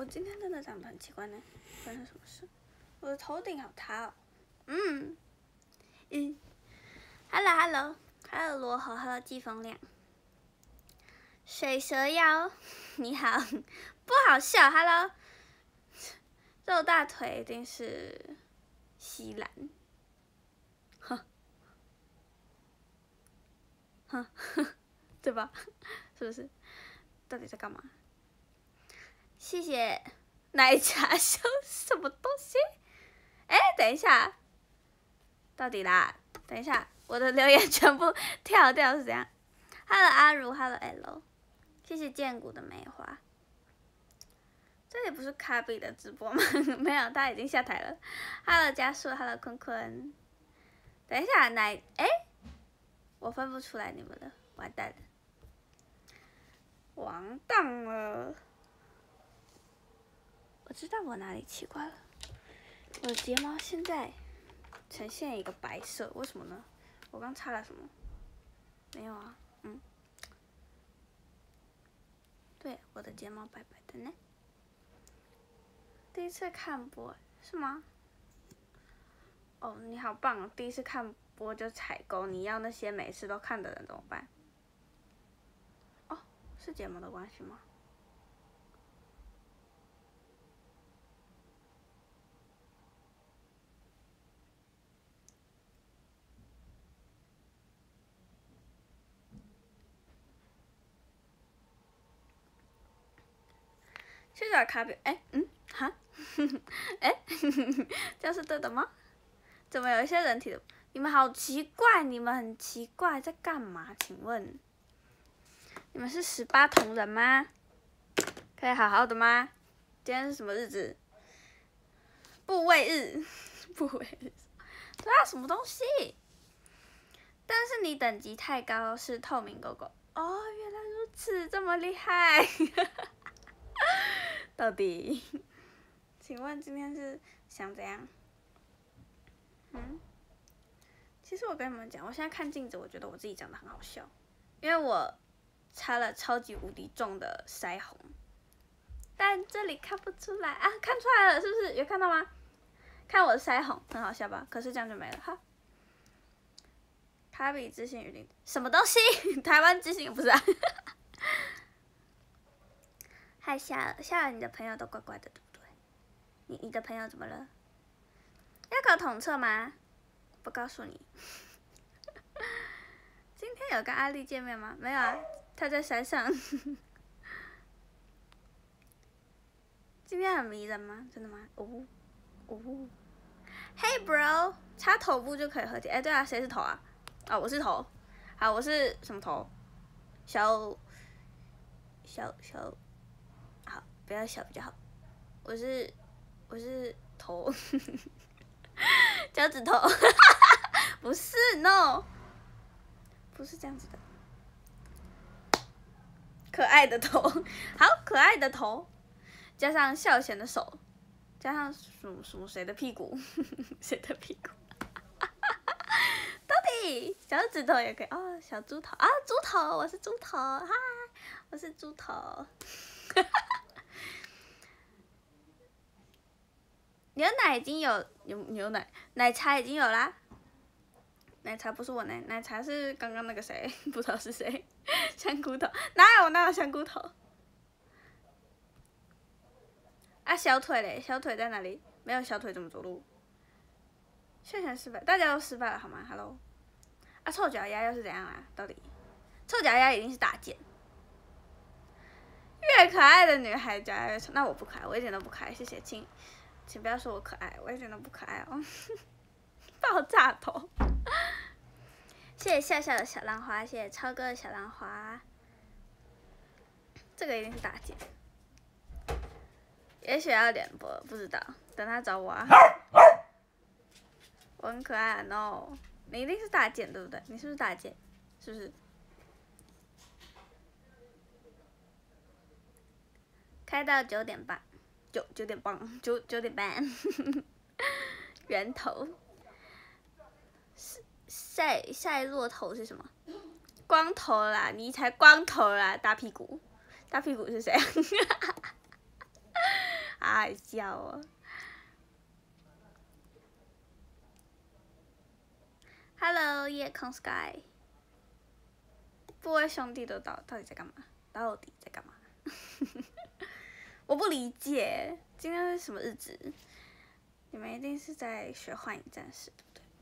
今天真的长得很奇怪呢，发生什么事？我的头顶好塌哦。Hello， 罗猴 ，Hello 季风亮，水蛇腰，你好，不好笑 ，Hello， 肉大腿一定是西兰，对吧？是不是？到底在干嘛？谢谢奶茶秀什么东西？哎，等一下，到底啦？等一下，我的留言全部跳掉是怎样 ？Hello 阿如 ，Hello L， 谢谢剑骨的梅花。这里不是卡比的直播吗？没有，他已经下台了。Hello 加速 ，Hello 坤坤。等一下，我分不出来你们了，完蛋了，完蛋了。我知道我哪里奇怪了，我的睫毛现在呈现一个白色，为什么呢？我刚擦了什么？没有啊，对，我的睫毛白白的呢。第一次看播是吗？哦，你好棒哦！第一次看播就采购，你要那些每次都看的人怎么办？哦，是睫毛的关系吗？去找卡比，这样是对的吗？怎么有一些人体的？你们好奇怪，你们很奇怪，在干嘛？请问，你们是18铜人吗？可以好好的吗？今天是什么日子？部位日，部位日，对啊，什么东西？但是你等级太高，是透明狗狗。哦，原来如此，这么厉害。到底，请问今天是想怎样？其实我跟你们讲，我现在看镜子，我觉得我自己长得很好笑，因为我擦了超级无敌重的腮红，但这里看不出来啊，看出来了，是不是？有看到吗？看我的腮红，很好笑吧？可是这样就没了哈。卡比知性语录，什么东西？台湾知性不是啊？害夏尔，你的朋友都怪怪的，对不对？你的朋友怎么了？要搞统测吗？不告诉你。今天有跟阿丽见面吗？没有啊，她在山上。今天很迷人吗？真的吗？Hey bro， 擦头部就可以合体。对啊，谁是头啊？我是头。好，我是什么头？小，好，不要小比较好。我是头，脚趾头。不是 ，no， 不是这样子的。可爱的头，好可爱的头，加上孝贤的手，加上谁的屁股，谁的屁股？到底脚趾头也可以哦，小猪头啊，猪头，我是猪头，嗨，我是猪头。牛奶已经有牛奶，奶茶已经有啦。奶茶不是我呢，奶茶是刚刚那个谁，不知道是谁，香菇头，哪有香菇头？啊，小腿嘞，小腿在哪里？没有小腿怎么走路？炫炫失败，大家都失败了好吗 ？Hello， 啊，臭脚丫又是怎样啊？到底，臭脚丫一定是大件。越可爱的女孩脚丫越臭，那我不可爱，我一点都不可爱，谢谢，请不要说我可爱，我一点都不可爱哦。爆炸头。谢谢笑笑的小浪花，谢谢超哥的小浪花。这个一定是大件，也许要脸播，不知道，等他找我啊。我很可爱啊 ，no， 你一定是大件对不对？你是不是大件？是不是？开到9点半，9点半，9点半。圆头。赛骆头是什么？光头啦，你才光头啦，大屁股。大屁股是谁？ 好笑哦。Hello， 夜空 Sky， 不为兄弟都到底在干嘛？到底在干嘛？我不理解，今天是什么日子？你们一定是在学幻影战士，对不对？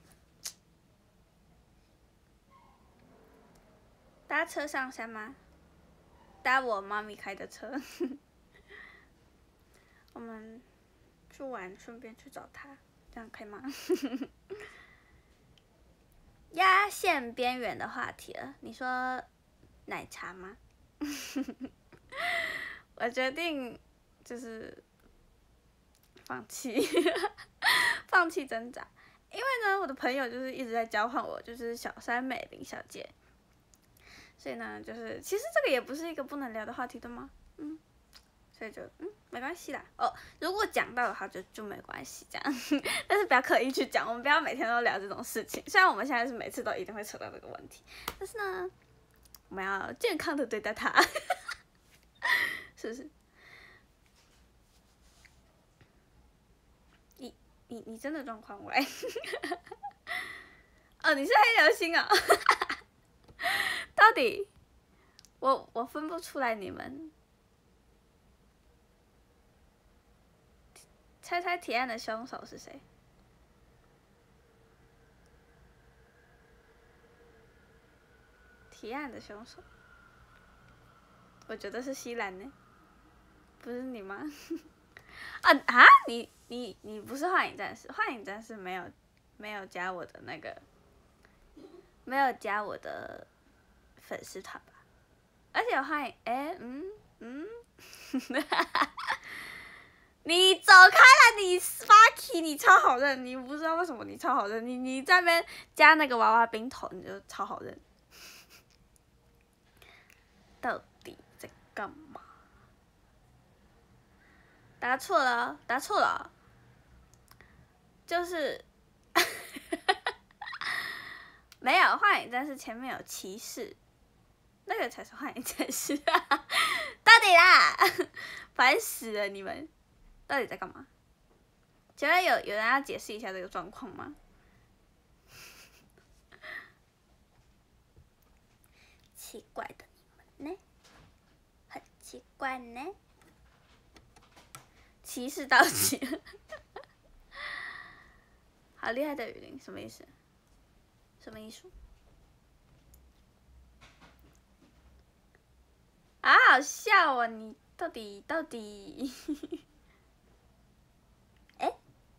搭车上山吗？搭我妈咪开的车。我们去玩，顺便去找她，这样可以吗？压线边缘的话题了，你说奶茶吗？我决定就是放弃，放弃挣扎，因为呢，我的朋友就是一直在交换我，就是小山美玲小姐，所以呢，就是其实这个也不是一个不能聊的话题，对吗？所以就没关系啦。哦，如果讲到的话就没关系这样，但是不要刻意去讲，我们不要每天都聊这种事情。虽然我们现在是每次都一定会扯到这个问题，但是呢，我们要健康的对待它，是不是？你真的状况外？哦，你是黑流星哦。到底我分不出来你们。猜猜提案的凶手是谁？提案的凶手，我觉得是西兰呢，不是你吗？你不是幻影战士，幻影战士没有加我的那个，没有加我的粉丝团吧？而且幻影，你走开了，你 Sparky， 你超好认，你不知道为什么你超好认，你在那边加那个娃娃冰头，你就超好认。到底在干嘛？答错了，答错了，就是没有幻影战士前面有骑士，那个才是幻影战士啊！到底啦，烦死了你们！到底在干嘛？请问有人要解释一下这个状况吗？奇怪的你们呢？很奇怪呢。骑士到齐了，好厉害的雨林，什么意思？什么意思？啊，好笑哦！你到底哎，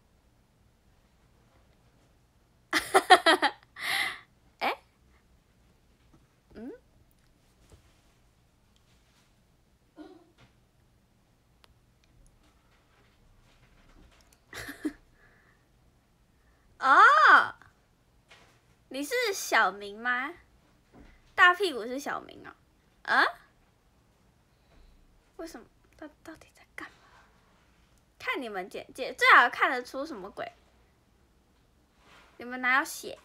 哎，哦，你是小明吗？大屁股是小明哦。啊？为什么？到底在干嘛？看你们简介，最好看得出什么鬼？你们哪有写？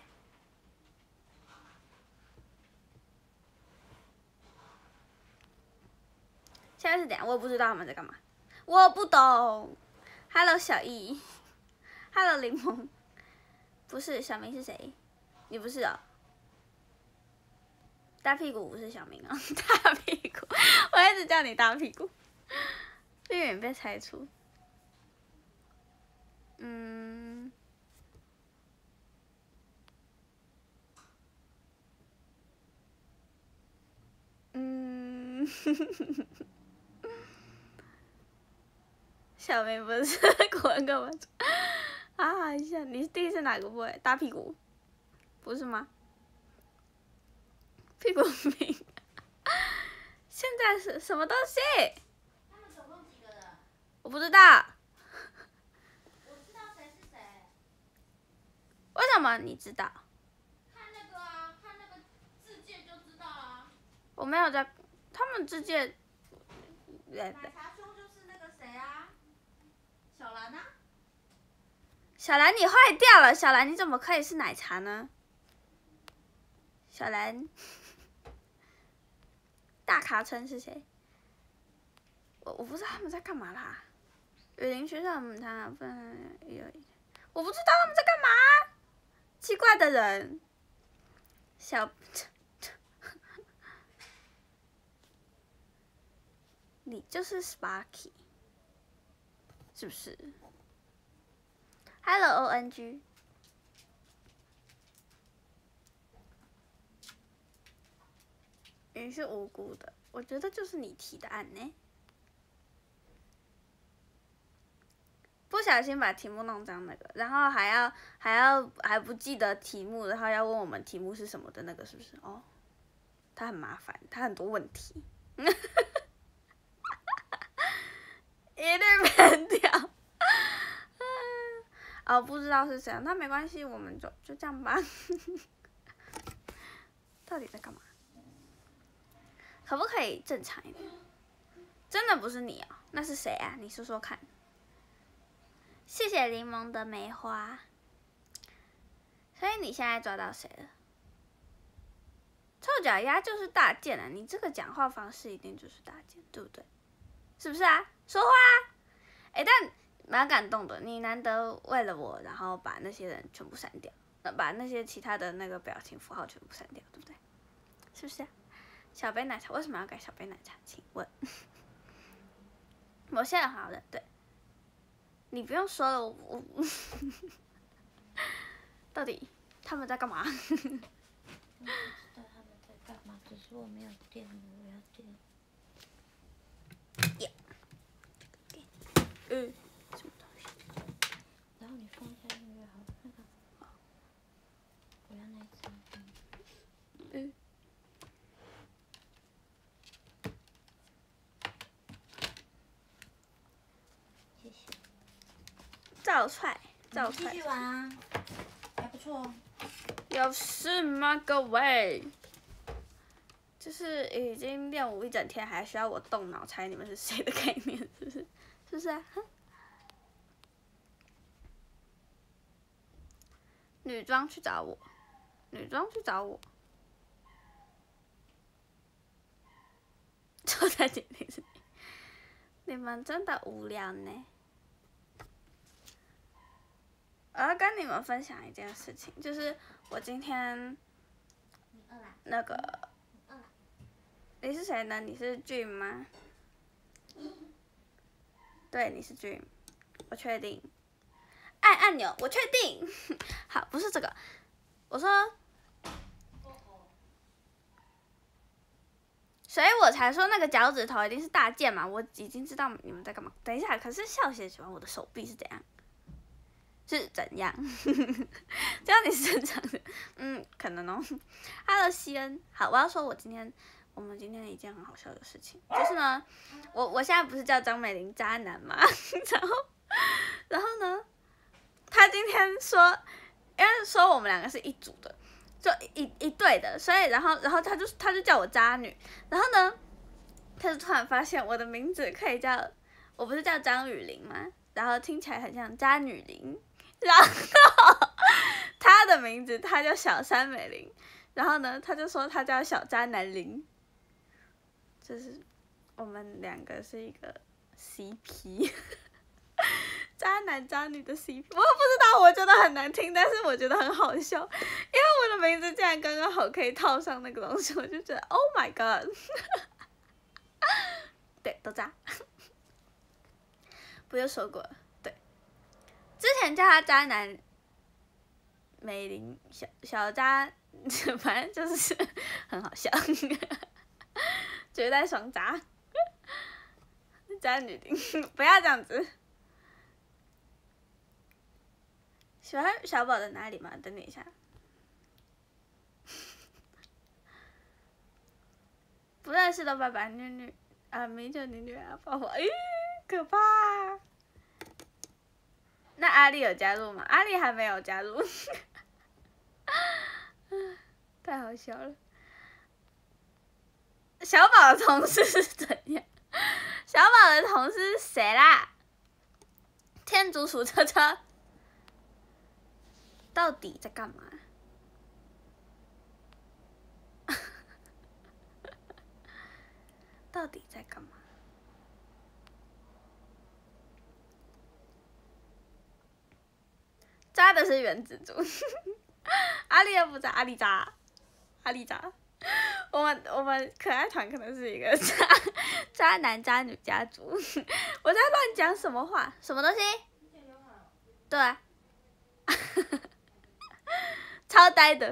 现在是怎样？我也不知道他们在干嘛，我不懂。Hello 小易，Hello 柠檬，不是小明是谁？你不是哦。大屁股不是小明哦，大屁股，我一直叫你大屁股，避免被猜出。小明不是国文课本啊！一下，你第一次哪个部位？大屁股，不是吗？屁股名，现在是什么东西？ 他们总共几个人？ 我不知道。 我知道谁是谁。 为什么你知道？ 看那个啊，看那个字界就知道啊。 我没有在，他们之间。 奶茶兄就是那个谁啊，小兰啊。 小兰，你坏掉了！小兰，你怎么可以是奶茶呢？小兰，大卡称是谁？我不知道他们在干嘛啦。 雨林学校母汤不有，我不知道他们在干嘛。奇怪的人，小，你就是 Sparky， 是不是 ？Hello ONG， 你是无辜的，我觉得就是你提的案呢。不小心把题目弄脏那个，然后还不记得题目，然后要问我们题目是什么的那个，是不是？哦，他很麻烦，他很多问题，一律喷掉。哦，不知道是谁，那没关系，我们就这样吧。到底在干嘛？可不可以正常一点？真的不是你哦，那是谁啊？你说说看。谢谢柠檬的梅花。所以你现在抓到谁了？臭脚丫就是大件啊！你这个讲话方式一定就是大件，对不对？是不是啊？说话啊！但蛮感动的，你难得为了我，然后把那些人全部删掉，把那些其他的那个表情符号全部删掉，对不对？是不是啊？小杯奶茶为什么要改小杯奶茶？请问，我现在好了，对，你不用说了，我到底他们在干嘛？ 我不知道他们在干嘛，只是我没有电了，我要电。 什么东西？ 然后你放下音乐好了，那个，我要那一张。谢谢。 赵踹。 继续玩啊，还不错哦。 有事吗，各位？就是已经练舞一整天，还需要我动脑猜你们是谁的概念，是不是？是不是啊？女装去找我，女装去找我。就在今天是你们真的无聊呢。我要跟你们分享一件事情，就是我今天那个，你是谁呢？你是 Dream 吗？对，你是 Dream， 我确定。按按钮，我确定。好，不是这个，我说，所以我才说那个脚趾头一定是大件嘛，我已经知道你们在干嘛。等一下，可是笑姐喜欢我的手臂是怎样？是怎样？这样你是正常的，可能哦。Hello 西恩，好，我要说我们今天一件很好笑的事情，就是呢，我现在不是叫张美玲渣男嘛，然后呢，他今天说，因为说我们两个是一组的，就一对的，所以然后他就叫我渣女，然后呢，他就突然发现我的名字可以叫，我不是叫张雨玲吗？然后听起来很像渣女玲。然后他的名字他叫小山美玲，然后呢，他就说他叫小渣男玲，就是我们两个是一个 CP， 渣男渣女的 CP， 我不知道，我觉得很难听，但是我觉得很好笑，因为我的名字竟然刚刚好可以套上那个东西，我就觉得 Oh my god， 对，都渣，不就说过了。之前叫他渣男，美玲小渣，反正就是很好笑，绝代双渣，渣女玲，不要这样子。喜欢小宝的哪里吗？等你一下。不认识的拜拜，女啊，美酒女啊，宝宝，咦，可怕啊。那阿丽有加入吗？阿丽还没有加入，太好笑了。小宝的同事是怎样？小宝的同事是谁啦？天竺鼠车车到底在干嘛？到底在干嘛？ 是原子族。阿丽又不在，阿丽渣，阿丽渣。我们可爱团可能是一个渣男渣女家族。我在乱讲什么话？什么东西？对啊。超呆的。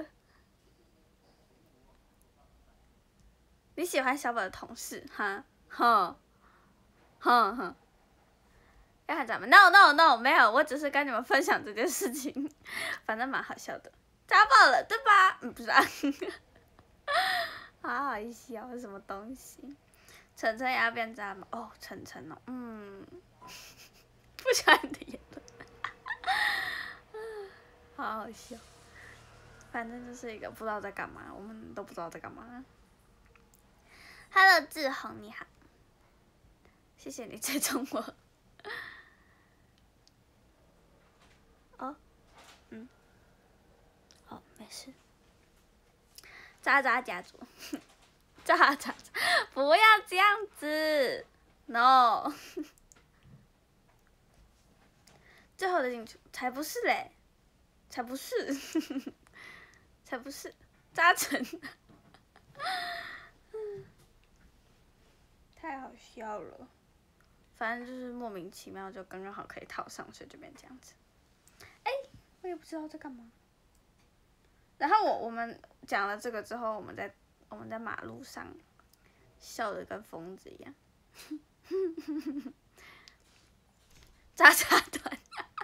你喜欢小宝的同事哈？哼，哼哼。要喊咱们 no no no 没有，我只是跟你们分享这件事情，反正蛮好笑的。渣爆了对吧？不是啊。好好笑，什么东西？晨晨也要变渣吗？哦，晨晨哦，不喜欢你的言论。好好笑。反正就是一个不知道在干嘛，我们都不知道在干嘛。Hello， 志宏你好，谢谢你追踪我。哦，哦，没事。渣渣家族，渣渣，不要这样子 ，no。最后的进出才不是嘞，才不是，才不是，渣成。太好笑了，反正就是莫名其妙就刚刚好可以套上，所以就变这样子。我也不知道在干嘛。然后我们讲了这个之后，我们在马路上笑得跟疯子一样。渣渣团，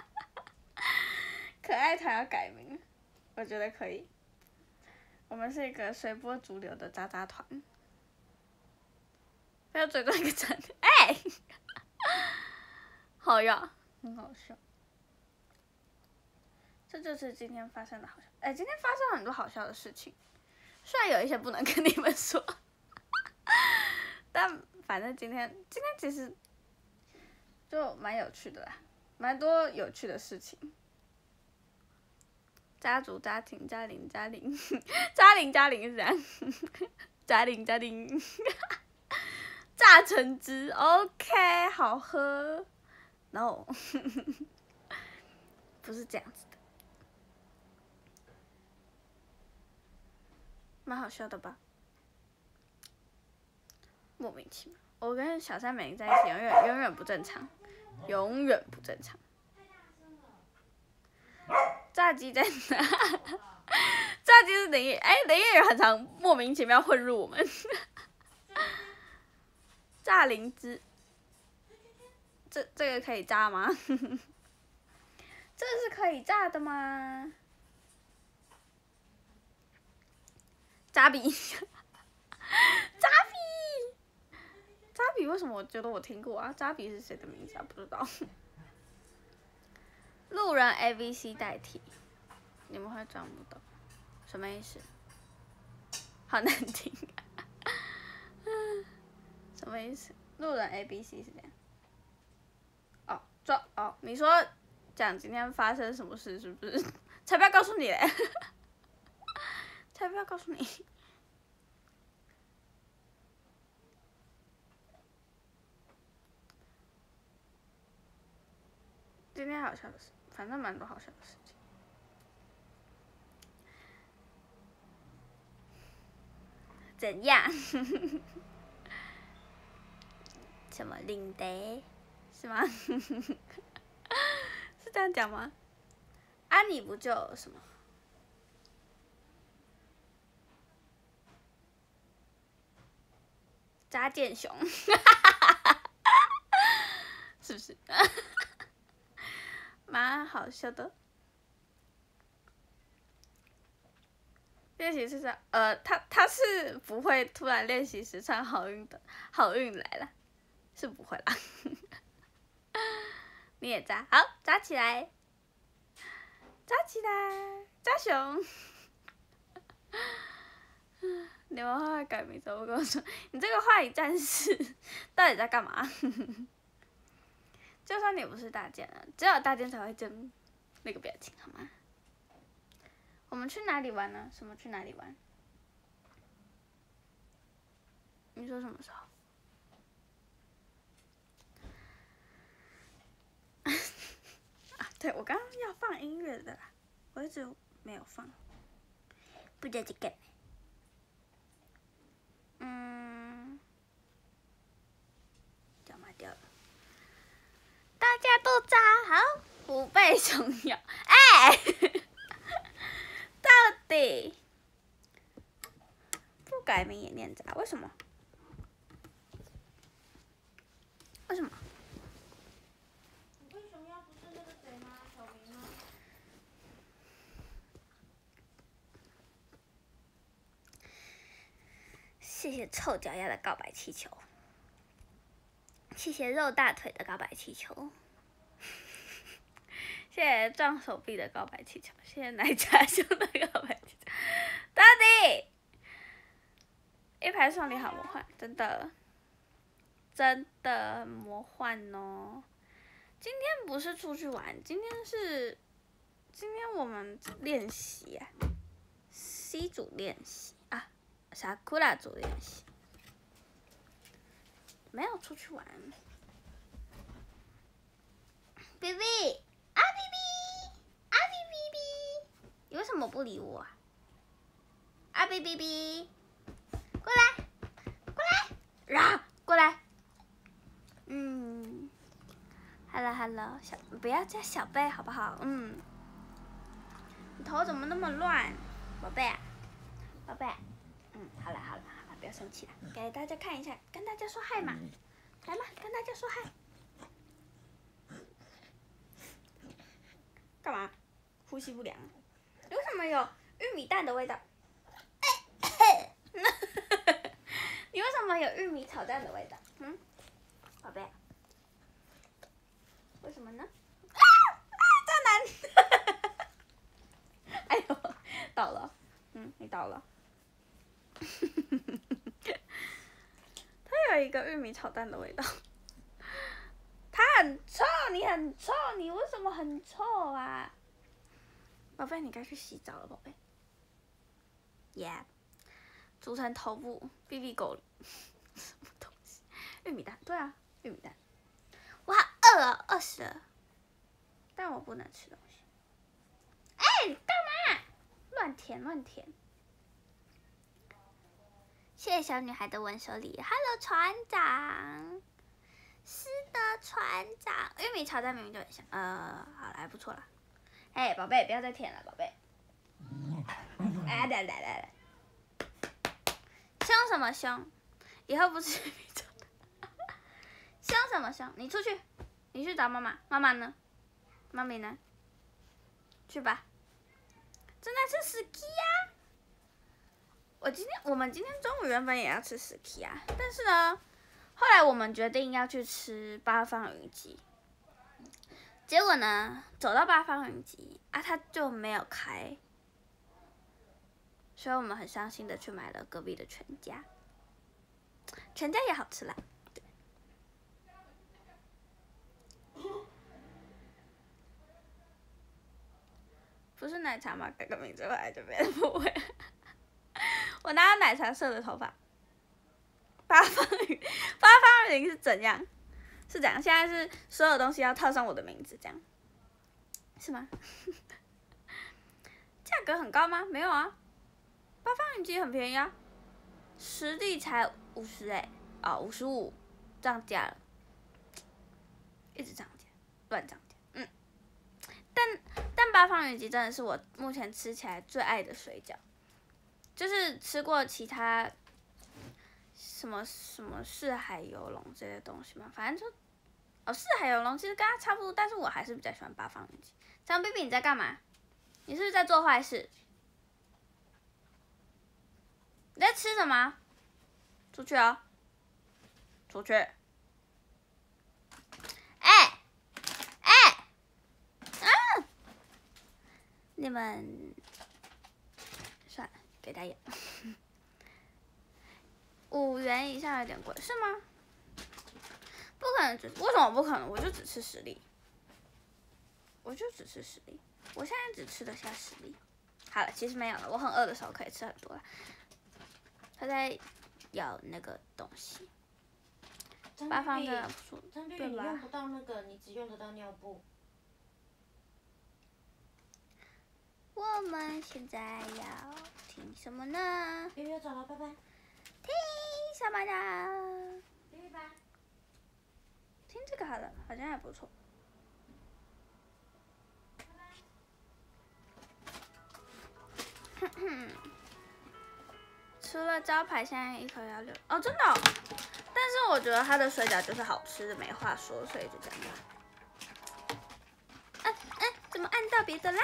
可爱团要改名，我觉得可以。我们是一个随波逐流的渣渣团。不要嘴对一个真的，好呀，很好笑。这就是今天发生的好笑。今天发生了很多好笑的事情，虽然有一些不能跟你们说，但反正今天其实就蛮有趣的啦，蛮多有趣的事情。家族、家庭、家庭、家庭、家庭、家庭是这样，家庭、家庭。榨橙汁 ，OK， 好喝。No， 不是这样子的，蛮好笑的吧？莫名其妙，我跟小三美在一起，永远不正常，永远不正常。炸鸡在哪？炸鸡是林业，林业人很常莫名其妙混入我们。炸灵芝，这个可以炸吗？这个是可以炸的吗？扎比，扎比为什么我觉得我听过啊？扎比是谁的名字啊？不知道。路人 ABC 代替，你们会装不懂，什么意思？好难听。什么意思？路人 ABC 是这样。你说讲今天发生什么事是不是？才不要告诉你嘞！才不要告诉你。今天好笑的事，反正蛮多好笑的事情。怎样？什么领得？是吗？是这样讲吗？啊，你不就什么？扎剑雄，是不是？蛮好笑的。练习时唱，他是不会突然练习时唱好运的，好运来了，是不会啦。你也扎，好，扎起来，扎起来，扎熊。你们会不会改名字？我跟我说，你这个话语战士到底在干嘛？就算你不是大剑了，只有大剑才会争那个表情，好吗？我们去哪里玩呢？什么去哪里玩？你说什么时候？啊，对，我刚刚要放音乐的啦。 我一直没有放，不知道在干嘛。掉嘛掉了。大家都扎好，虎背熊腰。哎，到底不改名也念扎？为什么？为什么？ 虎背熊腰不是那个谁吗？小明吗？ 谢谢臭脚丫的告白气球，谢谢肉大腿的告白气球，谢谢撞手臂的告白气球，谢谢奶茶兄的告白气球。到底一排送礼好魔幻，真的，真的很魔幻哦。今天不是出去玩，今天我们练习啊，C 组练习啊，Sakura 组练习，没有出去玩。B B 啊 B B 啊 B B B， 你为什么不理我啊？啊 B B B， 过来，过来，啊，过来。Hello， 不要叫小贝好不好？你头怎么那么乱，宝贝啊，宝贝。好了，不要生气了，给大家看一下，跟大家说嗨嘛，来嘛，跟大家说嗨。干嘛？呼吸不良？为什么有玉米蛋的味道？你为什么有玉米炒蛋的味道？宝贝。为什么呢？渣男！哎呦，倒了。你倒了。它有一个玉米炒蛋的味道。它很臭，你很臭，你为什么很臭啊？宝贝，你该去洗澡了，宝贝。组成头部，BB狗，什么东西？玉米蛋，对啊，玉米蛋。我好饿哦，饿死了。但我不能吃东西。你干嘛？乱填。谢谢小女孩的吻手礼 ，Hello 船长。是的，船长。玉米炒蛋明明就很像，好了，还不错啦。宝贝，不要再舔了，宝贝。来。凶什么凶？以后不吃玉米炒蛋。凶什么凶？你出去，你去找妈妈。妈妈呢？妈咪呢？去吧。正在吃 ski 呀。我们今天中午原本也要吃 ski 啊，但是呢，后来我们决定要去吃八方云集。结果呢，走到八方云集啊，它就没有开，所以我们很伤心的去买了隔壁的全家。全家也好吃啦。不是奶茶吗？改个名字回来就变不会。我哪有奶茶色的头发？八方云是怎样？是怎样？现在是所有东西要套上我的名字，这样是吗？价格很高吗？没有啊，八方云集很便宜啊，实力才5055，涨价了，一直涨价，乱涨价。但八方云集真的是我目前吃起来最爱的水饺，就是吃过其他什么四海游龙这些东西嘛，反正就四海游龙其实跟它差不多，但是我还是比较喜欢八方云集。张 BB 你在干嘛？你是不是在做坏事？你在吃什么？出去哦！出去！你们算了，给他演。5元以上有点贵，是吗？不可能，为什么不可能？我就只吃10粒，我现在只吃得下10粒。好了，其实没有了，我很饿的时候可以吃很多了。他在咬那个东西。八方的不错， 对吧？你用不到那个，你只用得到尿布。 我们现在要听什么呢？ 月月走了，拜拜。 听什么呢？ 拜拜。 听这个好了，好像还不错。除了招牌，现在一颗要6哦，真的、哦。但是我觉得它的水饺就是好吃的，没话说，所以就这样吧。怎么按到别的啦？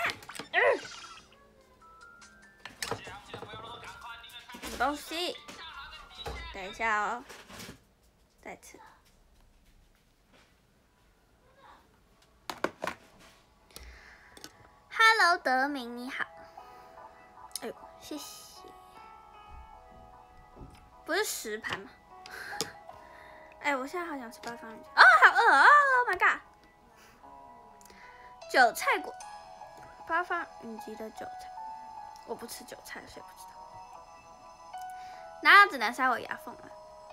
什么东西？等一下哦，再次。Hello， 德明你好。哎呦，谢谢。不是10盘吗？哎，我现在好想吃八方云集。哦，好饿哦 ！Oh my god！ 韭菜果，八方云集的韭菜，我不吃韭菜，所以不知道。哪有只能塞我牙缝啊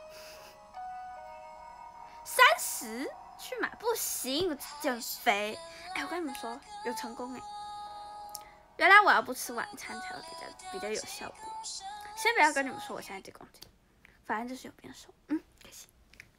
？30去买不行，我减肥。哎，我跟你们说，有成功哎！原来我要不吃晚餐才会比较有效果。先不要跟你们说我现在几公斤，反正就是有变瘦。开心。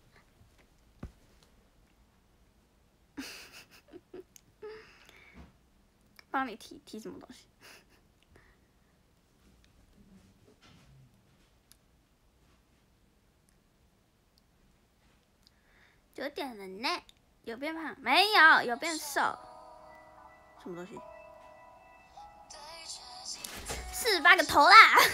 帮你提什么东西？9点了呢，有变胖没有？有变瘦？什么东西？48个头啦！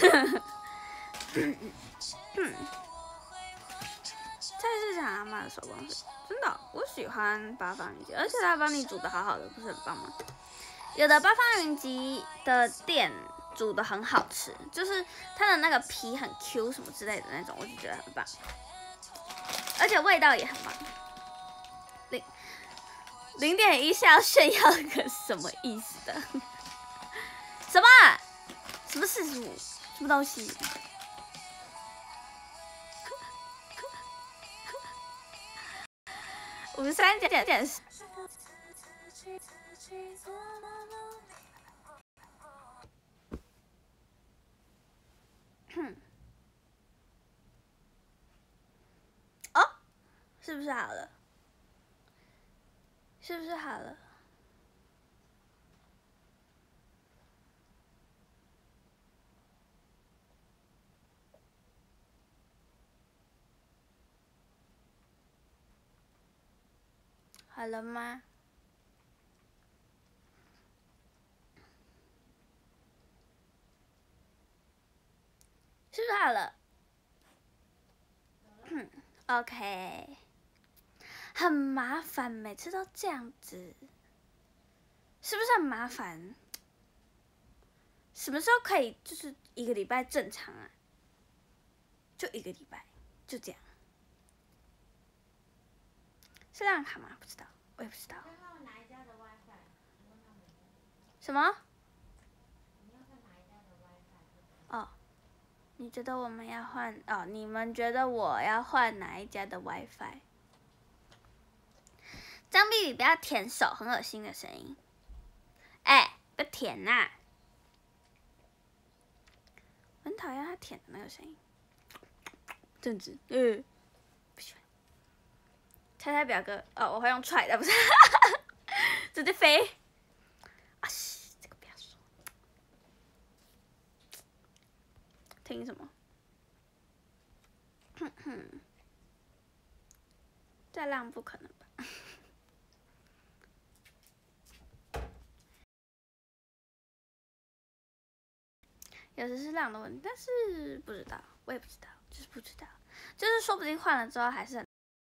菜市场阿妈的手工粉，真的，我喜欢八方云集，而且他帮你煮的好好的，不是很棒吗？有的八方云集的店煮的很好吃，就是它的那个皮很 Q 什么之类的那种，我就觉得很棒，而且味道也很棒。0.1是要炫耀个什么意思的？什么45？什么东西？53减。哦，是不是好了？是不是好了？好了吗？是不是好了？OK， 很麻烦，每次都这样子，是不是很麻烦？什么时候可以就是1个礼拜正常啊？就1个礼拜，就这样。是让卡吗？不知道，我也不知道。什么？哦，你觉得我们要换？哦，你们觉得我要换哪一家的 WiFi？ 张碧宇不要舔手，很恶心的声音。哎，不要舔呐！我很讨厌他舔的那个声音。正直，不喜欢。猜猜表哥，哦，我会用踹的，不是，直接飞。啊西，这个不要说。听什么？再浪不可能吧？有时是浪的问题，但是不知道，我也不知道，就是不知道，就是说不定换了之后还是很。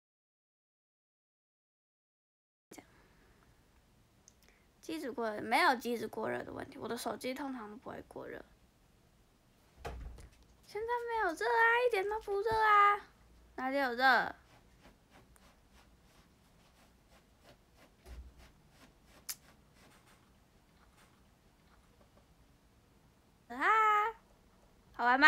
机子过热没有机子过热的问题，我的手机通常都不会过热。现在没有热啊，一点都不热啊，哪里有热？啊，好玩吗？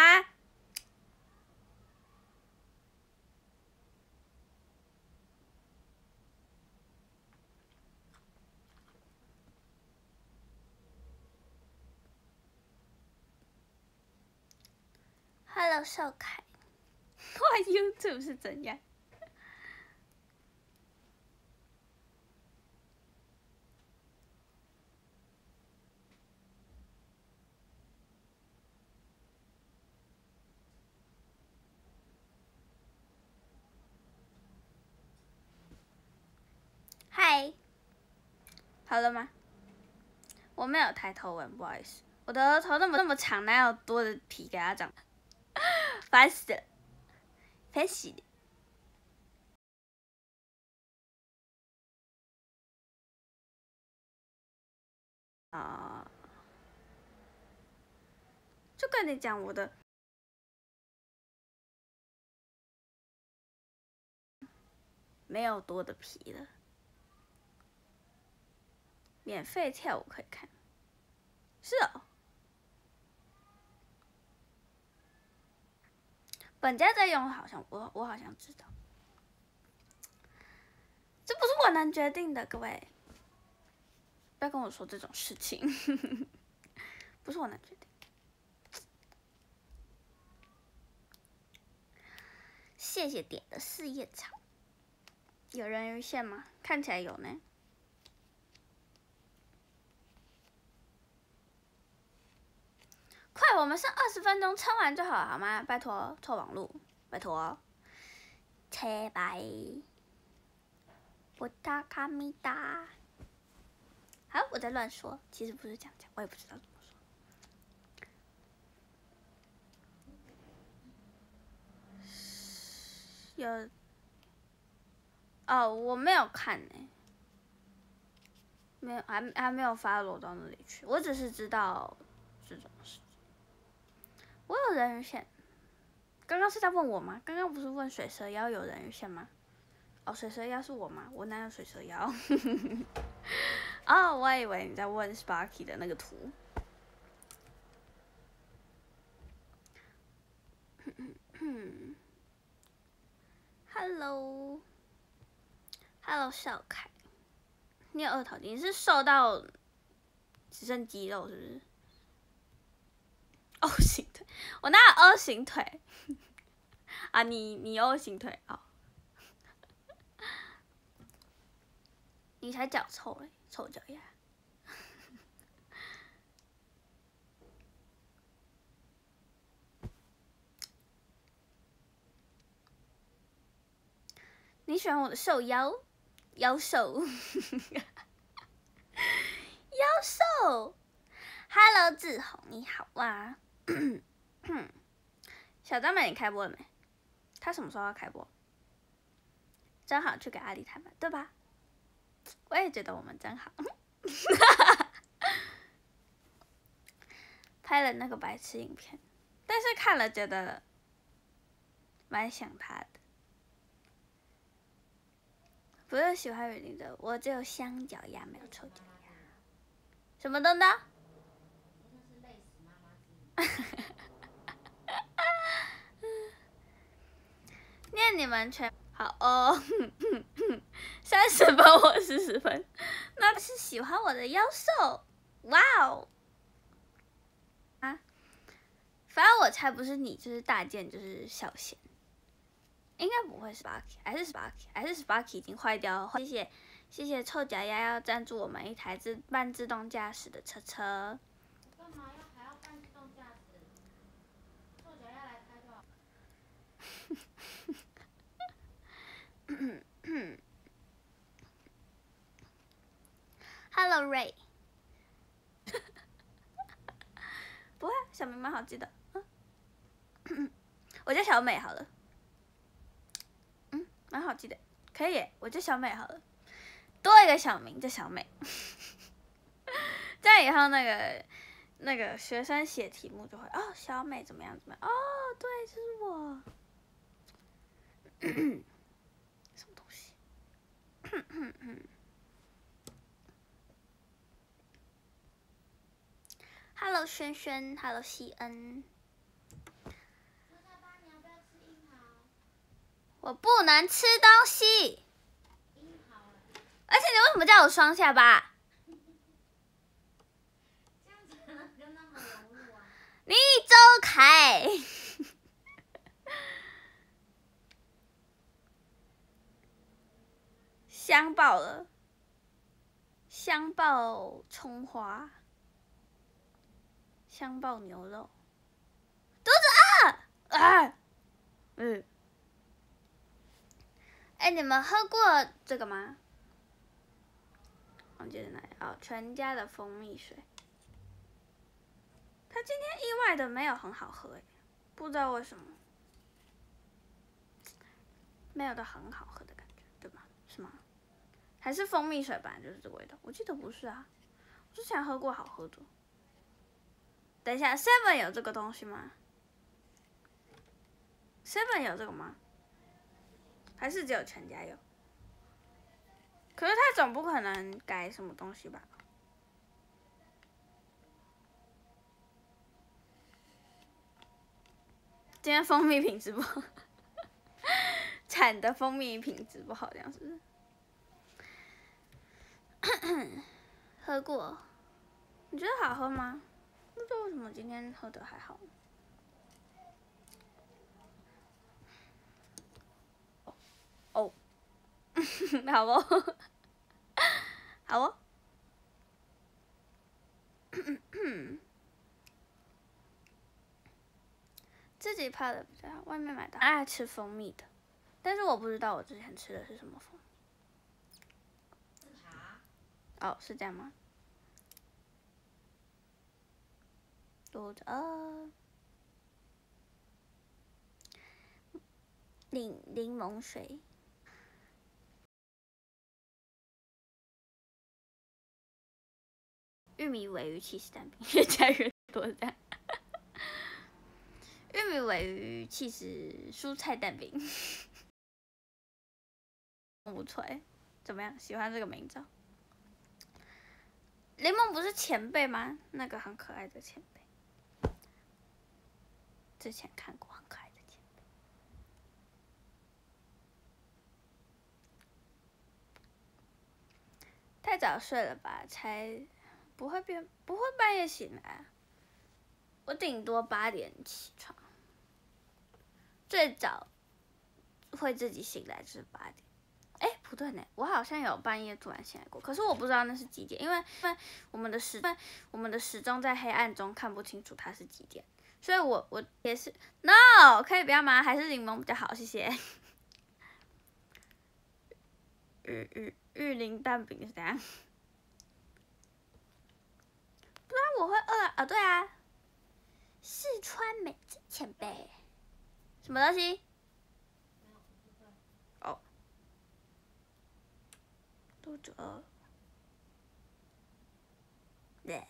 Hello， 少凯，哇 ，YouTube 是怎样？嗨，好了吗？我没有抬头纹，不好意思，我的额头那么长，哪有多的皮给它长？烦死了，烦死了。就跟你讲我的没有多的皮了。免费跳舞可以看，是哦。本家在用，好像我好像知道，这不是我能决定的，各位，不要跟我说这种事情，不是我能决定。谢谢点的4叶草，有人鱼线吗？看起来有呢。快，我们剩20分钟，撑完就好了，好吗？拜托，凑网路，拜托。切拜，布达卡米达。好，我在乱说，其实不是这样讲，我也不知道怎么说。有，哦，我没有看呢，没有，还没有follow到那里去，我只是知道这种事。我有人鱼线，刚刚是在问我吗？刚刚不是问水蛇腰有人鱼线吗？哦，水蛇腰是我吗？我哪有水蛇腰？哦，我以为你在问 Sparky 的那个图。Hello， 小凯，你有2头肌，你是瘦到只剩肌肉是不是？O 型腿，我哪有2型腿？啊，你O 型腿哦。你才脚臭嘞，臭脚丫。你喜欢我的瘦腰，腰瘦，腰瘦。Hello， 志宏，你好啊。小张美，你开播了没？他什么时候要开播？真好，去给阿丽他们，对吧？我也觉得我们真好。拍了那个白痴影片，但是看了觉得蛮想他的。不是喜欢雨林的，我只有香脚丫，没有臭脚丫。什么东东？念你们全好哦。30分或40分，那是喜欢我的腰瘦，哇哦！啊，反正我猜不是你，就是大件，就是小贤，应该不会是 Sparky， 还是 Sparky 已经坏掉了。谢谢臭脚丫要赞助我们一台半自动驾驶的车车。 干嘛还要半自动驾驶？臭脚丫来开就好。 Hello Ray， 不会，小明蛮好记的。我叫小美好了。蛮好记的，可以耶，我叫小美好了，多一个小名叫小美。这样以后那个学生写题目就会哦，小美怎么样怎么样？哦，对，这是我。什么东西？Hello 轩轩 ，Hello 西恩。我不能吃东西。而且你为什么叫我双下巴？ 这样才能跟他们融入啊。 你走开！ 香爆了，香爆葱花，香爆牛肉，肚子饿啊！哎，你们喝过这个吗？忘记在哪里哦，全家的蜂蜜水。它今天意外的没有很好喝哎，不知道为什么，没有的很好喝的感觉，对吧？是吗？还是蜂蜜水本来就是这个味道？我记得不是啊，我之前喝过好喝的。等一下 ，Seven 有这个东西吗 ？Seven 有这个吗？还是只有全家有？可是它总不可能改什么东西吧？今天蜂蜜品质不好，产的蜂蜜品质不好，这样是不是？喝过，你觉得好喝吗？不知道为什么今天喝的还好。哦，好哦，好哦。自己泡的比较好，外面买的爱吃蜂蜜的，但是我不知道我之前吃的是什么蜂蜜。哦，是这样吗？肚子饿。柠檬水。玉米鲔鱼起司蛋饼，越加越多这样。玉米鲔鱼起司蔬菜蛋饼，不错哎，怎么样？喜欢这个名字？柠檬不是前辈吗？那个很可爱的前辈，之前看过很可爱的前辈。太早睡了吧？才不会半夜醒来。我顶多8点起床，最早会自己醒来就是8点。哎，不对呢，我好像有半夜突然醒来过，可是我不知道那是几点，因为我们的时钟在黑暗中看不清楚它是几点，所以我也是 no， 可以不要吗？还是柠檬比较好，谢谢。玉林蛋饼是怎样？不然我会饿啊！对啊，四川美子前辈，什么东西？哦，肚子饿。对。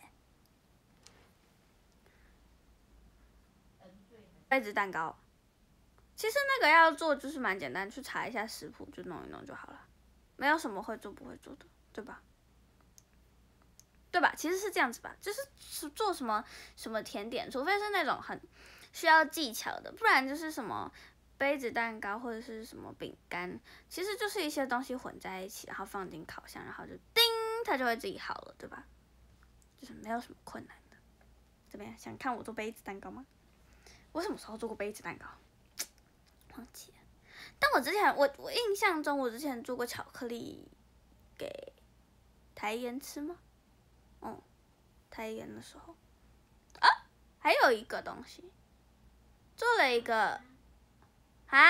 杯子蛋糕，其实那个要做就是蛮简单，去查一下食谱就弄一弄就好了，没有什么会做不会做的，对吧？对吧？其实是这样子吧，就是做什么甜点，除非是那种很需要技巧的，不然就是什么杯子蛋糕或者是什么饼干，其实就是一些东西混在一起，然后放进烤箱，然后就叮，它就会自己好了，对吧？就是没有什么困难的。怎么样？想看我做杯子蛋糕吗？我什么时候做过杯子蛋糕？忘记了。但我之前我印象中我之前做过巧克力给台盐吃吗？台盐的时候啊，还有一个东西，做了一个啊，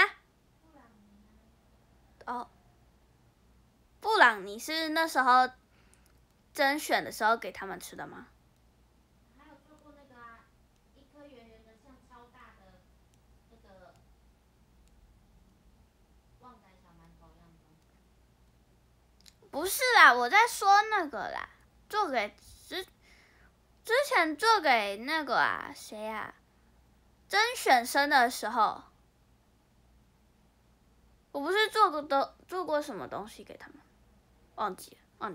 哦，布朗尼是那时候甄选的时候给他们吃的吗？ 还有做过那个啊，一颗圆圆的像超大的那个旺仔小馒头一样的东西。 不是啦，我在说那个啦，做给之前做给那个啊谁啊，甄选生的时候，我不是做过什么东西给他们，忘记了，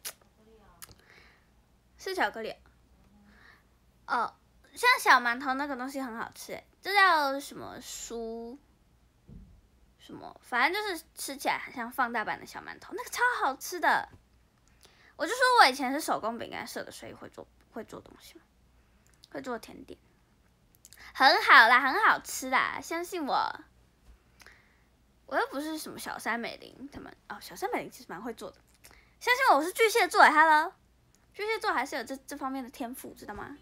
是巧克力。哦，像小馒头那个东西很好吃诶，这叫什么酥？什么？反正就是吃起来很像放大版的小馒头，那个超好吃的。我就说我以前是手工饼干社的，所以会做东西，会做甜点，很好啦，很好吃啦，相信我。 我又不是什么小山美玲他们哦，小山美玲其实蛮会做的，相信我是巨蟹座，Hello， 巨蟹座还是有这方面的天赋，知道吗？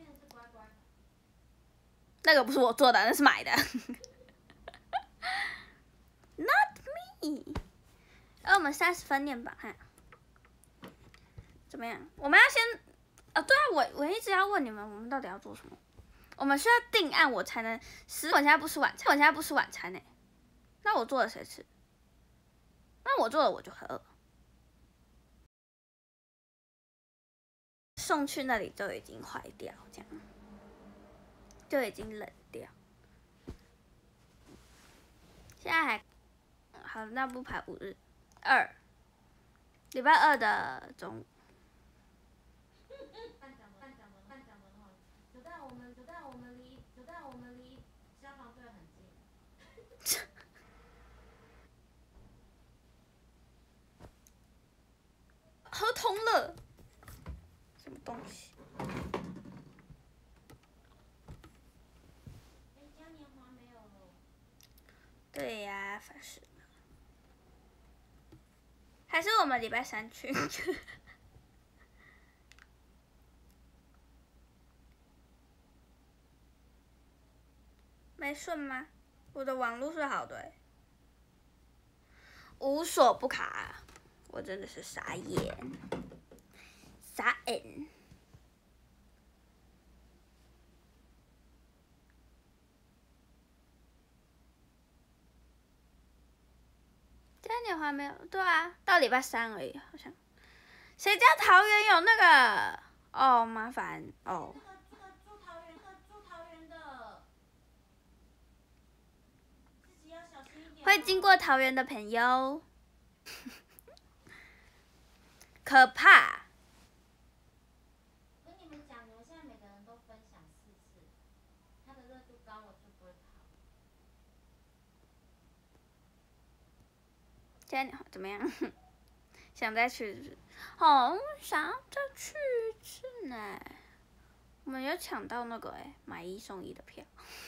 那个不是我做的，那是买的。Not me。我们30分念吧，看怎么样？我们要先，对啊，我一直要问你们，我们到底要做什么？我们需要定案，我才能吃。我现在不吃晚餐，我现在不吃晚餐呢。那我做了谁吃？那我做了我就很饿。送去那里就已经坏掉，这样就已经冷掉。现在还好，那不排5日，2，礼拜2的中午。 我们离消防队很近。 合同了，什么东西？ 嘉年华没有了。 对呀，烦死了。还是我们礼拜3去。没顺吗？我的网络是好的欸，无所不卡，我真的是傻眼，傻眼。嘉年华没有，对啊，到礼拜3而已，好像。谁叫桃园有那个？哦，麻烦哦。 住桃园的，自己要小心一点。 会经过桃园的朋友，可怕。 跟你们讲，你们现在每个人都分享4次，它的热度高了就不会跑。 嘉年华怎么样？想再去是不是？哦，想要再去一次呢。我们有抢到那个买1送1的票，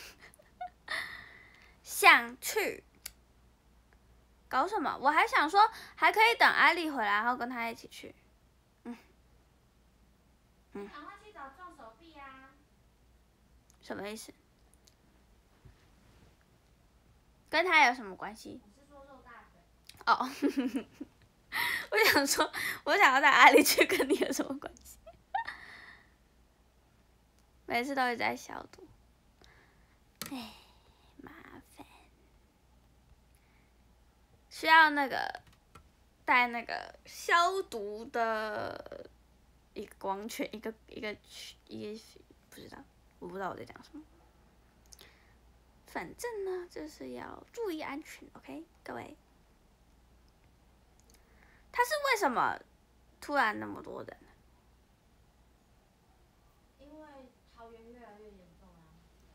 想去。搞什么？我还想说，还可以等艾莉回来，然后跟她一起去。 赶快去找撞手臂啊！ 什么意思？跟她有什么关系？ 我是说肉大腿。 哦，我想说，我想要带艾莉去，跟你有什么关系？每次都一直在消毒，哎，麻烦。需要那个带那个消毒的一个光圈，一个不知道，我不知道我在讲什么。反正呢，就是要注意安全 ，OK， 各位。他是为什么突然那么多人？ 因为桃园越来越严重啊。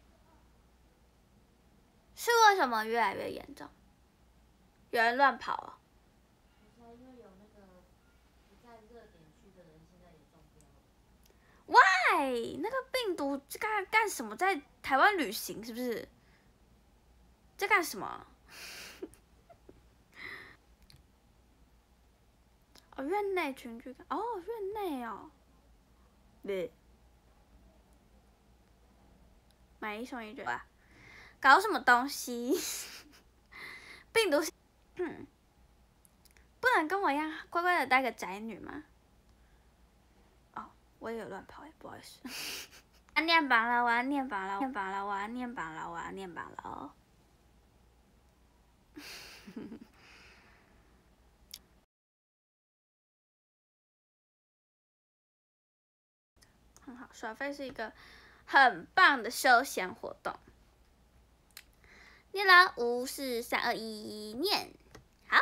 是为什么越来越严重？有人乱跑啊？ 不是啊，因为有那个不在热点区的人现在也中标了。 Why？ 那个病毒干什么？在台湾旅行是不是？在干什么？哦，院内群聚感。哦，院内哦。对。买1送1对吧？搞什么东西？病毒，不能跟我一样乖乖的当个宅女吗？哦，我也有乱跑不好意思。我要念榜了，我要念榜了，念榜了，我要念榜了，我要念榜了。很好，耍废是一个很棒的休闲活动。念了5、4、3、2、1，念。好。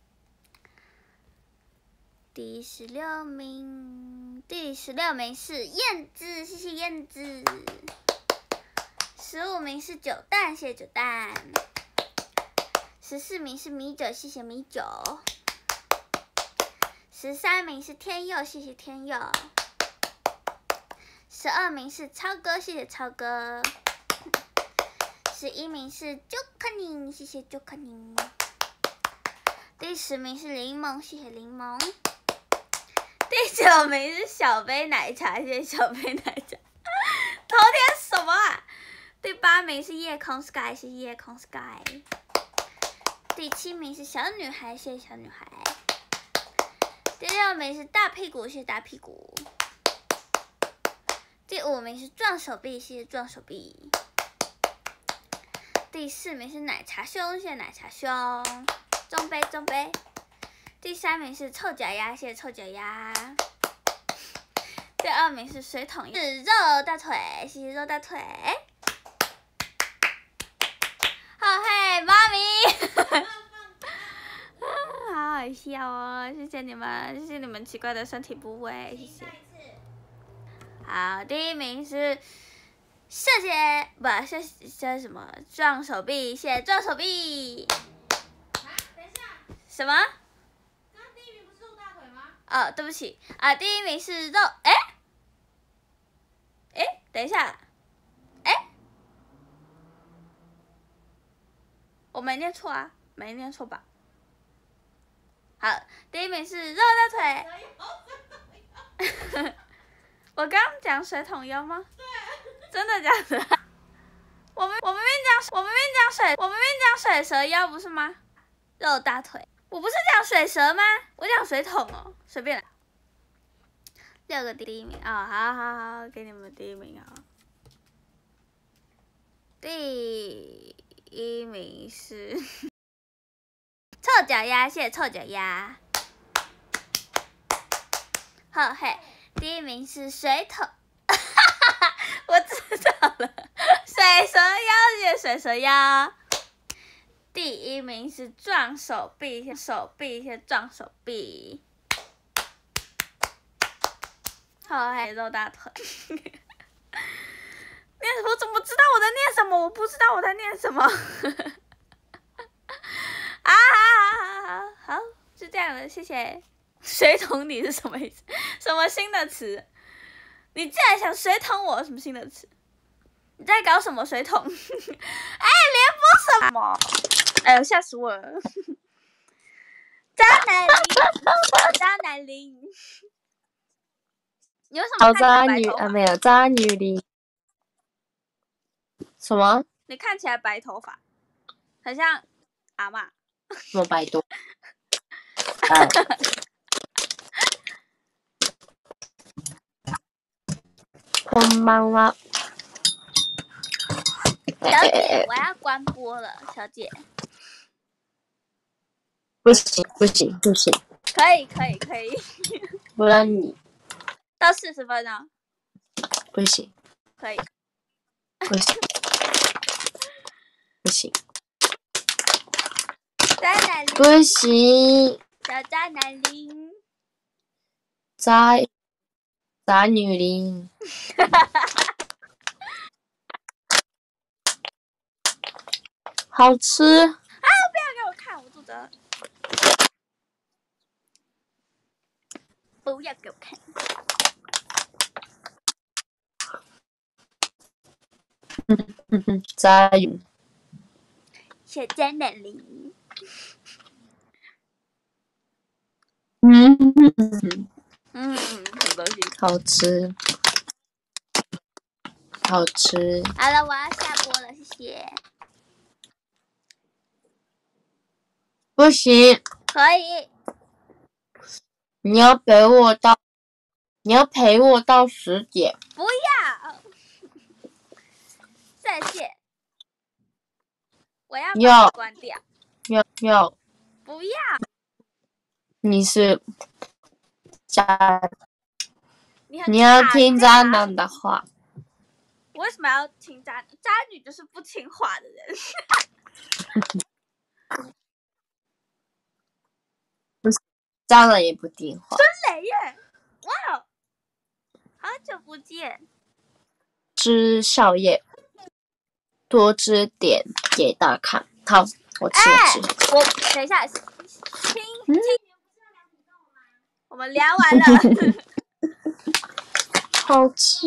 第16名是燕子，谢谢燕子。15名是9蛋，谢谢9蛋。14名是米酒，谢谢米酒。13名是天佑，谢谢天佑。12名是超哥，谢谢超哥。11名是 Joker 宁，谢谢 Joker 宁。 第10名是柠檬，谢谢柠檬。第9名是小杯奶茶，谢谢小杯奶茶。头天什么啊？第8名是夜空 Sky， 谢谢夜空 Sky。第7名是小女孩，谢谢小女孩。第6名是大屁股，谢谢大屁股。第5名是撞手臂，谢谢撞手臂。第4名是奶茶兄，谢谢奶茶兄。中杯中杯。第3名是臭脚丫，谢谢臭脚丫。第2名是水桶，是肉大腿，谢谢肉大腿。好嘿，妈咪，好好笑哦！谢谢你们，谢谢你们奇怪的身体部位，谢谢。好，第1名是谢谢，不谢什么撞手臂，谢谢撞手臂。 啊，等一下， 什么？ 刚刚第1名不是肉大腿吗？ 哦，对不起啊，第1名是肉，等一下，我没念错啊，没念错吧？好，第1名是肉大腿。我刚讲水桶腰吗？对。真的假的？我明明讲水蛇腰不是吗？肉大腿，我不是讲水蛇吗？我讲水桶哦，随便来。6个第1名哦，好，给你们第1名啊、哦。第1名是臭脚丫，谢谢臭脚丫。好嘿，第1名是水桶，我知道了，水蛇腰，谢谢水蛇腰。第1名是撞手臂，谢谢撞手臂。好嘿，肉大腿。我怎么知道我在念什么？我不知道我在念什么。好，就这样了，谢谢。水桶你是什么意思？什么新的词？你竟然想水桶我？什么新的词？你在搞什么水桶？连播什么？哎呦，吓死我了！渣男林，渣男林。你为什么看起来白头发？ 没有渣女林。什么？ 你看起来白头发，很像阿嬷。 什么百度？こんばんは。 小姐，我要关播了，小姐。 不行。 可以。 不然你到40分啊。 不行。 可以。 不行。 渣男林。 不行。 小渣男林。 渣女林。好吃啊！不要给我看，我肚子饿。不要给我看。 渣女。 小渣男林。什么东西？ 好吃。 好了，我要下播了，谢谢。 不行。 可以。 你要陪我到10点。 不要。再见。我要把它关掉。 要。 不要。 你是你要听渣男的话。 为什么要听渣女？就是不听话的人。 渣男也不听话。 孙磊耶！哇，好久不见。 吃宵夜，多吃点给大家看。好，我吃。 我等一下，我们聊完了。 好吃。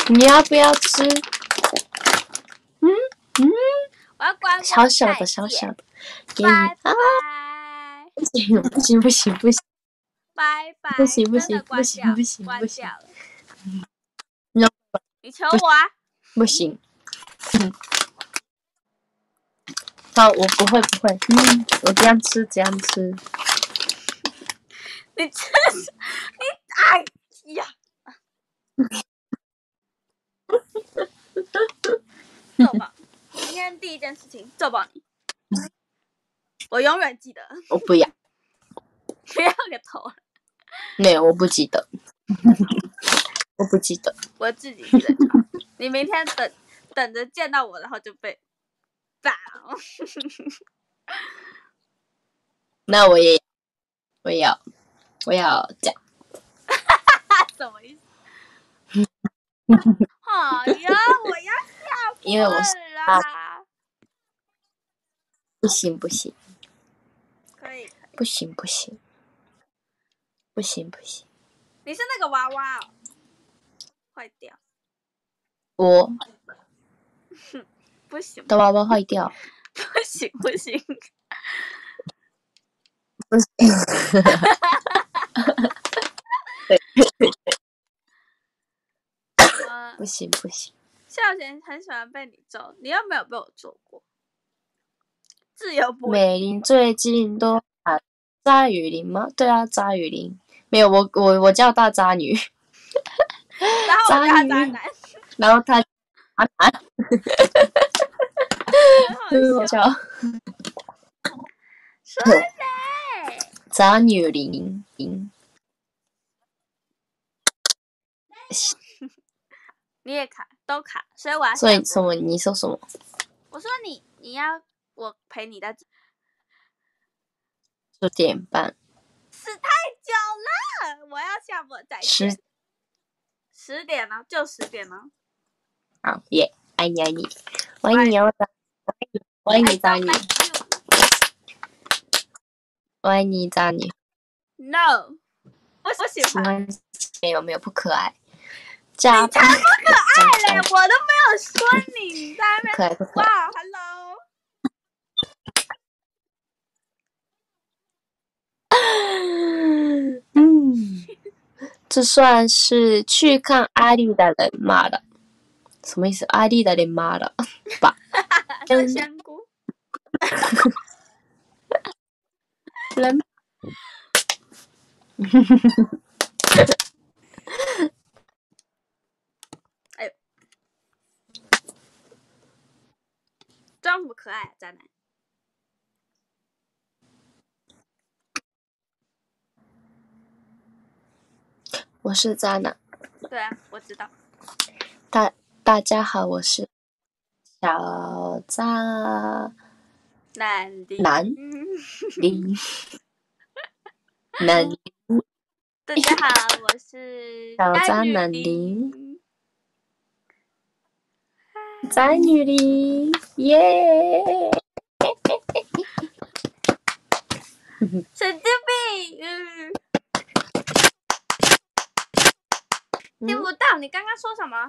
你要不要吃？ 我要关播， 小小的， 再小小见， 的，给你拜啊！ 拜， 不行不行不行不行拜拜， 不行不真的行不关掉， 行不行关不行掉了。 你你求我啊！ 不行。好，我不会。我这样吃，这样吃。 你真是哎呀！揍爆！明天第一件事情揍爆你，我永远记得。 我不要， 不要个头了， 没有，我不记得，我不记得。 我自己记得就好。你明天等着见到我，然后就被爆。 那我也要这样。 什么意思？哎呀，我要下因为我是班啦！ 不行， 可以， 不行。 你是那个娃娃哦，坏掉。 我不行， 的娃娃坏掉。 不行。 不行。不行。 孝贤很喜欢被你揍，你又没有被我揍过。自由不？ 美玲最近都喊渣雨林吗？对啊，渣雨林。没有，我叫大渣女。 然后我叫他渣男， 然后他渣男， 很好笑。说嘞， 渣女林。 你也卡，都卡，所以我要。 所以什么？你说什么？ 我说你要我陪你到 10点半。 是太久了，我要下播再见。10点呢，就10点呢。 好耶，爱你，我爱你哦，我爱你渣女，我爱你渣女。 No， 我喜欢。 没有不可爱。 你才不可爱嘞！我都没有说你，你在那边可爱不可爱？ 哇 ，Hello。 这算是去看阿丽的人骂的，什么意思？阿丽的人骂的吧？ 是香菇。 人。 哎呦，装什么可爱啊，渣男！ 我是渣男。 对啊，我知道。 大家好，我是小渣男的。 男林。男。 大家好，我是小渣男林。渣女林，耶！ 神经病，听不到，你刚刚说什么？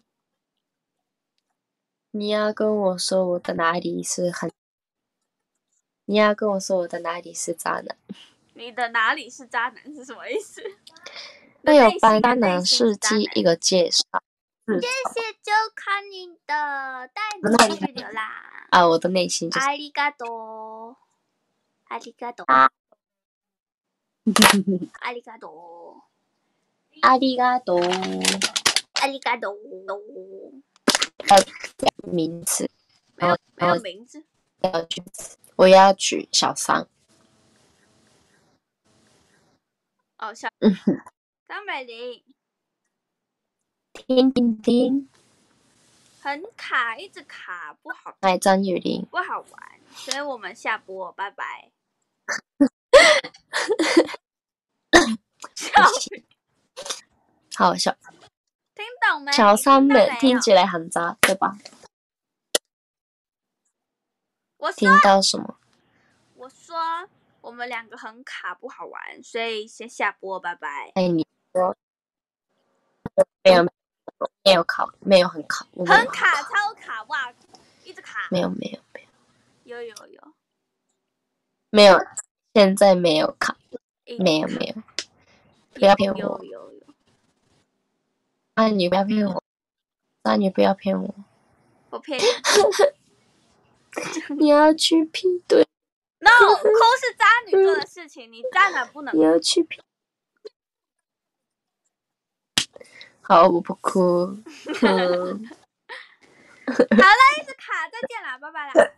你要跟我说我的哪里是很？你要跟我说我的哪里是渣男？ 你的哪里是渣男是什么意思？ 那有帮渣男事迹一个介绍。 谢谢就看你的带你去流浪啊！我的内心就是。 阿里嘎多，阿里嘎多，阿里嘎多， 阿里嘎多， 阿里嘎多。 名词。 没有名字。 我要举小三。 哦，张美玲。 听。 很卡，一直卡，不好。 来，张雨林。 不好玩，所以我们下播，拜拜。 好笑。 听懂没？ 小三们听起来很渣，对吧？听到什么？ 我说我们两个很卡，不好玩，所以先下播，拜拜。 哎，你说没有没有卡，没有很卡，我没有很卡，超卡哇，一直卡。 没有， 有， 现在没有卡，没有，不要骗我。 有。 啊，你不要骗我，啊，你不要骗我， 我骗你。 你要去劈腿。 No， 哭是渣女做的事情，你渣男不能。 你要去劈。好，我不哭。 好了，一直卡，再见啦，拜拜啦，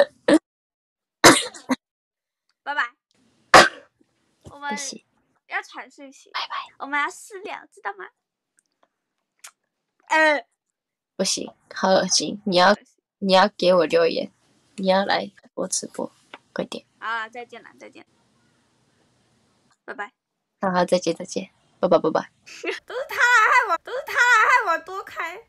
拜拜。我们要传讯息， 拜拜。 我们要私聊，知道吗？ 不行，好恶心！你要给我留言，你要来我直播，快点。 好啦，再见啦，再见，拜拜。 好，再见，拜拜。 都是他来害我多开。